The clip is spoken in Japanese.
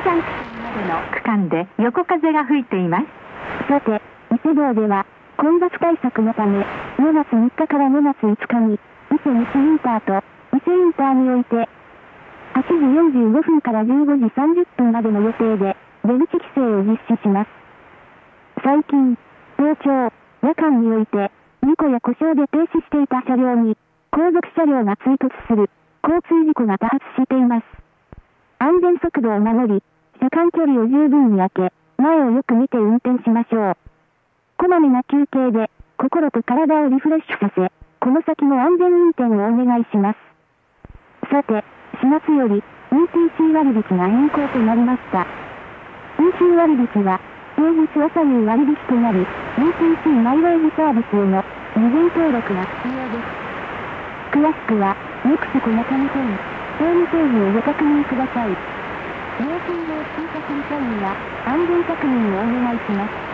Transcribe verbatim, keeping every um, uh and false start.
ジャンクションまでの区間で横風が吹いています。 さて、伊勢道では、混雑対策のため、ごがつみっかからごがついつかに、伊勢西インターと伊勢インターにおいて、はちじよんじゅうごふんからじゅうごじさんじゅっぷんまでの予定で、出口規制を実施します。最近、早朝、夜間において、事故や故障で停止していた車両に、後続車両が追突する、交通事故が多発しています。安全速度を守り、車間距離を十分に空け、前をよく見て運転しましょう。こまめな休憩で、心と体をリフレッシュさせ、この先も安全運転をお願いします。さて、しがつより、イーティーシー 割引が変更となりました。運賃割引は、平日朝夕割引となり、イーティーシー マイレージサービスへの事前登録が必要です。詳しくは、ネクスコ中日本、ホームページをご確認ください。料金を追加する際には、安全確認をお願いします。